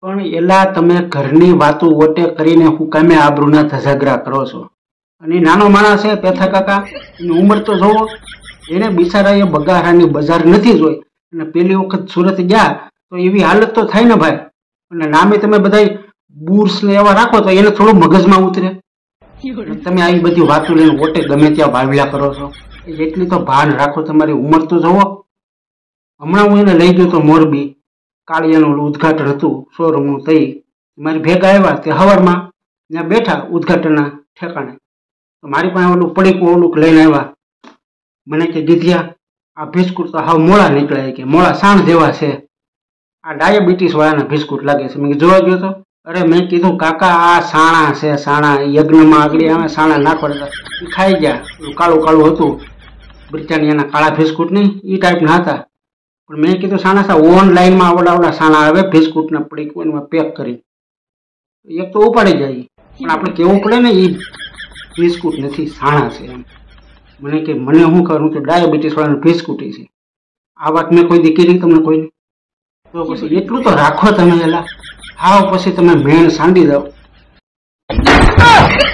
પણ એલા તમે ઘરની વાતો ઓટે કરીને હું કામે આબરૂના ધજાગરા કરો છો? અને નાનો માણસ છે પેથા કાકા, એની ઉંમર તો જોવો. એને બિચારાએ બગારાની બજાર નથી જોઈ અને પેલી વખત સુરત ગયા તો એવી હાલત તો થાય ને ભાઈ. અને નામે તમે બધા બુર્સ ને એવા રાખો તો એને થોડું મગજમાં ઉતરે. તમે આવી બધી વાતો લઈને ઓટે ગમે ત્યાં ભાવલા કરો છો. એટલી તો ભાન રાખો, તમારી ઉંમર તો જોવો. હમણાં હું એને લઈ ગયો તો મોરબી, કાળિયાનું ઉદઘાટન હતું શોરૂમનું. તઈ મારી ભેગા આવ્યા તે હવારમાં ત્યાં બેઠા ઉદઘાટનના ઠેકાણે. તો મારી પાસે ઓલું પડીકું ઓલું લઈને આવ્યા. મને કે ગીધ્યા આ બિસ્કુટ તો હાવ મોળા નીકળ્યા, કે મોળા સાણ જેવા છે, આ ડાયાબિટીસ વાળાના બિસ્કુટ લાગે છે. મેં જોવા ગયો તો અરે મેં કીધું કાકા આ સાણા છે, સાણા યજ્ઞમાં આગળ આવે સાણા નાખવા ખાઈ ગયા. કાળું કાળું હતું બ્રિટાનિયાના કાળા બિસ્કુટ નહીં એ ટાઈપના હતા. પણ મેં કીધું સાણા સા ઓનલાઈનમાં આવડા સાણા આવે બિસ્કુટના પડીકું એમાં પેક કરી એક તો ઉપાડી જાય. પણ આપણે કેવું પડે ને એ બિસ્કુટ નથી સાણા છે એમ. મને કે મને શું કરું તો ડાયાબિટીસ વાળાનું બિસ્કુટ છે. આ વાત મેં કોઈ દી કરી તમને કોઈને? તો પછી એટલું તો રાખો તમે. એલા હાવ પછી તમે મેણ સાંડી દો.